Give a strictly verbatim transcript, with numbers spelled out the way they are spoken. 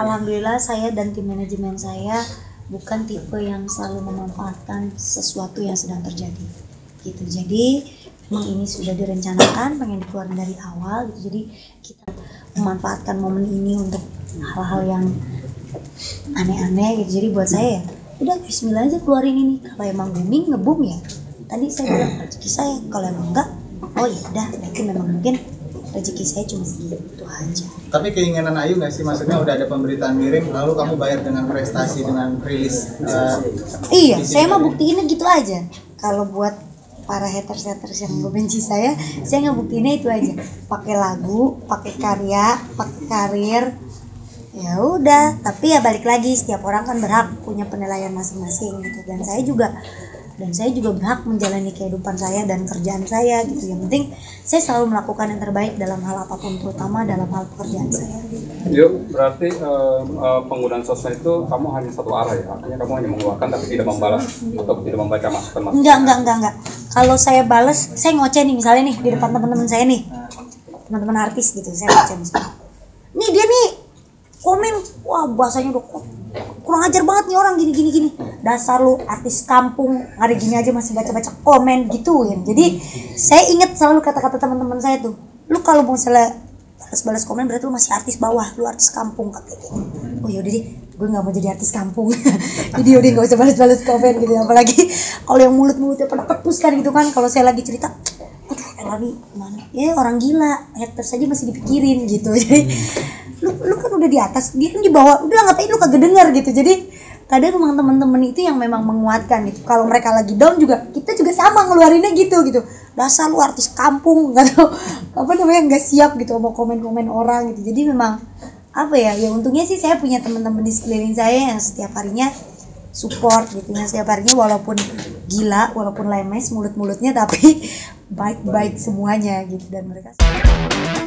alhamdulillah saya dan tim manajemen saya bukan tipe yang selalu memanfaatkan sesuatu yang sedang terjadi gitu. Jadi memang ini sudah direncanakan, pengen dikeluarin dari awal gitu. Jadi kita memanfaatkan momen ini untuk hal-hal yang aneh-aneh gitu. Jadi buat saya ya udah bismillah aja keluarin ini. Kalau emang booming nge-boom ya tadi saya bilang rezeki saya, kalau emang enggak oh ya udah berarti memang mungkin rezeki saya cuma segitu aja. Tapi keinginan Ayu nggak sih, maksudnya udah ada pemberitaan miring lalu kamu bayar dengan prestasi, dengan rilis uh, iya saya mah buktiinnya gitu aja. Kalau buat para haters-haters yang membenci saya, saya ngebuktiinnya itu aja, pakai lagu, pakai karya, pakai karir. Ya udah, tapi ya balik lagi setiap orang kan berhak punya penilaian masing-masing gitu, dan saya juga dan saya juga berhak menjalani kehidupan saya dan kerjaan saya gitu. Yang penting saya selalu melakukan yang terbaik dalam hal apapun, terutama dalam hal pekerjaan saya. Yuk, berarti uh, uh, penggunaan sosmed itu kamu hanya satu arah ya? Artinya kamu hanya mengeluarkan tapi tidak membalas atau tidak membaca masukan-masukan? Enggak, enggak, enggak, enggak. Kalau saya balas, saya ngoceh nih misalnya nih di depan teman-teman saya nih, teman-teman artis gitu, saya ngoceh misalnya. Nih dia nih komen, wah bahasanya udah kurang ajar banget nih orang, gini gini gini, dasar lu artis kampung hari gini aja masih baca-baca komen gitu ya. Jadi saya ingat selalu kata-kata teman-teman saya tuh, lu kalau mau misalnya balas-balas komen berarti lu masih artis bawah, lu artis kampung katanya. Oh yaudah deh, gue nggak mau jadi artis kampung. Jadi udah nggak usah balas-balas komen gitu. Apalagi kalau yang mulut-mulutnya pada ketus kan gitu kan, kalau saya lagi cerita, aduh Elani mana ya, orang gila, haters aja masih dipikirin gitu. Jadi lu, lu kan udah di atas, dia kan di bawah, udah ngapain lu kagak denger gitu. Jadi kadang memang teman-teman itu yang memang menguatkan gitu. Kalau mereka lagi down juga, kita juga sama ngeluarinnya gitu gitu. Dasar lu artis kampung, nggak tahu apa namanya, nggak siap gitu mau komen-komen orang gitu. Jadi memang apa ya, ya untungnya sih saya punya teman-teman di sekeliling saya yang setiap harinya support gitu, yang setiap harinya walaupun gila, walaupun lemes mulut-mulutnya tapi baik-baik semuanya gitu. Dan mereka